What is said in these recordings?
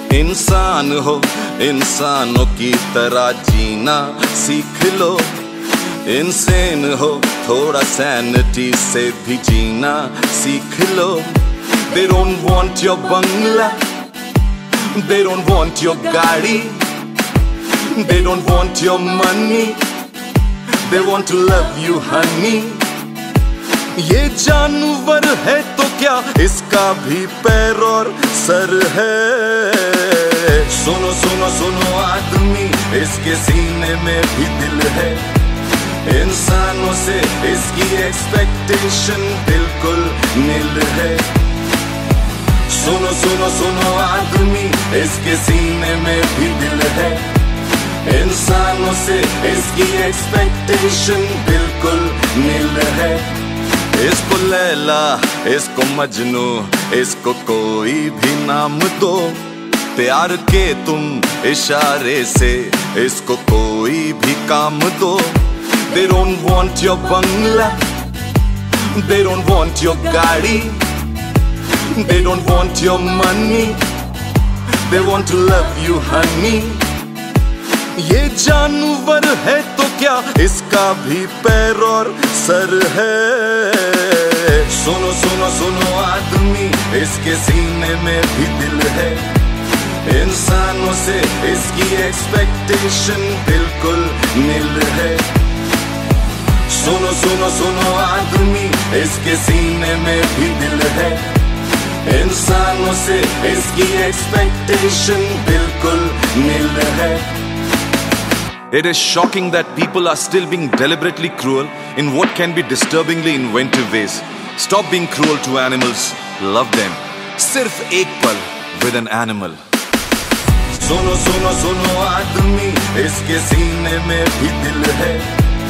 इंसान हो, इंसानों की तरह जीना सीख लो। इंसान हो, थोड़ा सैनिटी से भी जीना सीख लो। They don't want your bangla, they don't want your गाड़ी, they don't want your money, they want to love you honey। ये जानवर है तो क्या, इसका भी पैर और सर है। सुनो सुनो सुनो आदमी, इसके सीने में भी दिल है। इंसानों से इसकी एक्सपेक्टेशन बिल्कुल नील है। सुनो सुनो सुनो आदमी, इसके सीने में भी दिल है। इंसानों से इसकी एक्सपेक्टेशन बिल्कुल नील है। इसको लैला, इसको मजनू, इसको कोई भी नाम दो। प्यार के तुम इशारे से इसको कोई भी काम दो। They don't want your bangla, they don't want your गाड़ी, they don't want your money, they want to love you honey। ये जानवर है तो क्या, इसका भी पैर और सर है। सुनो सुनो सुनो आदमी, इसके सीने में भी दिल है। इंसानों से इसकी एक्सपेक्टेशन बिल्कुल नील है। सुनो सुनो सुनो आदमी, इसके सीने में भी दिल है। इंसानों से इसकी एक्सपेक्टेशन बिल्कुल नील है। It is shocking that people are still being deliberately cruel in what can be disturbingly inventive ways. Stop being cruel to animals. Love them. सिर्फ एक पल with an animal. सुनो सुनो सुनो आदमी, इसके सीने में भी दिल है।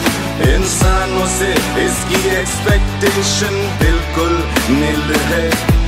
इंसानों से इसकी एक्सपेक्टेशन बिल्कुल नील है।